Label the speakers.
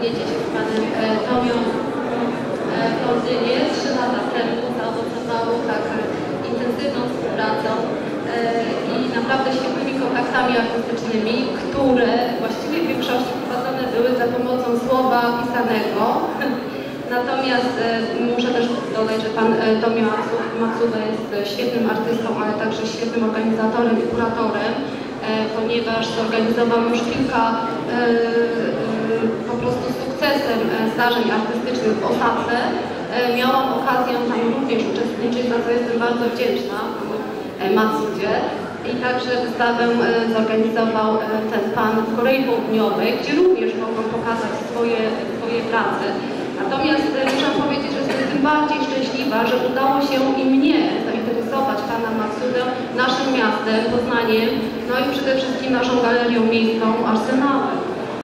Speaker 1: powiedzieć z panem Tomią w Londynie 3 lata temu zaowocowało tak intensywną współpracą i naprawdę świetnymi kontaktami artystycznymi, które właściwie w większości prowadzone były za pomocą słowa pisanego. Natomiast muszę też dodać, że pan Tomio Matsuda jest świetnym artystą, ale także świetnym organizatorem i kuratorem, ponieważ zorganizował już kilka po prostu sukcesem zdarzeń artystycznych w Osace. Miałam okazję tam również uczestniczyć, za co jestem bardzo wdzięczna Matsudzie. I także wystawę zorganizował ten pan w Korei Południowej, gdzie również mogą pokazać swoje prace. Natomiast muszę powiedzieć, że jestem tym bardziej szczęśliwa, że udało się i mnie zainteresować pana Matsudę naszym miastem, Poznaniem, no i przede wszystkim naszą galerią miejską Arsenałem.